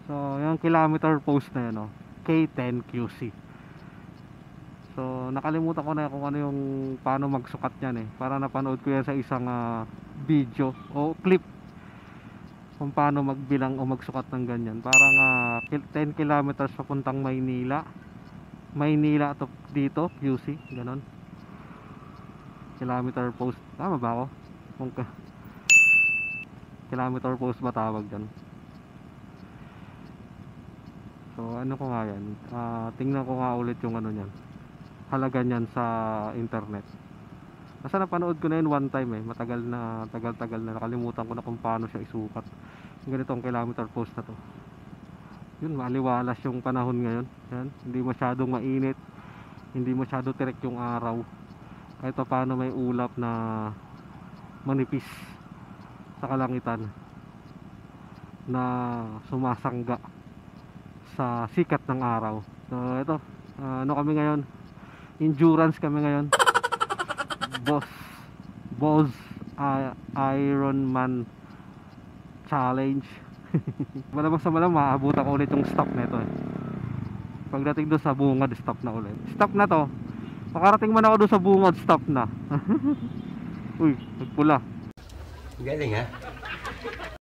So yung kilometer post na yun, K10QC. So nakalimutan ko na kung ano yung paano magsukat yan para napanood ko yan sa isang video o clip kung paano magbilang o magsukat ng ganyan. Parang 10 kilometers papuntang Maynila to dito QC, ganon. Kilometer post, tama ba ako? Kung kilometer post ba tawag dyan? So ano ko nga yan, tingnan ko nga ulit yung ano nyan, halaga nyan sa internet. Kasi napanood ko na yun one time matagal na, tagal na, nakalimutan ko na kung paano siya isukat. Yung ganitong kilometer post na to, yun, maliwalas yung panahon ngayon. Yan, hindi masyadong mainit, hindi masyado tirek yung araw, kahit pa paano may ulap na manipis sa kalangitan na sumasangga sa sikat ng araw. So ito, ano kami ngayon, endurance kami ngayon. Boss Ironman Challenge. Malamang sa malamang maabutan ko ulit yung stop na ito pagdating doon sa bungad, stop na ulit. Stop na to, makarating man ako doon sa bungad, stop na. Uy, nagpula. Galing ha?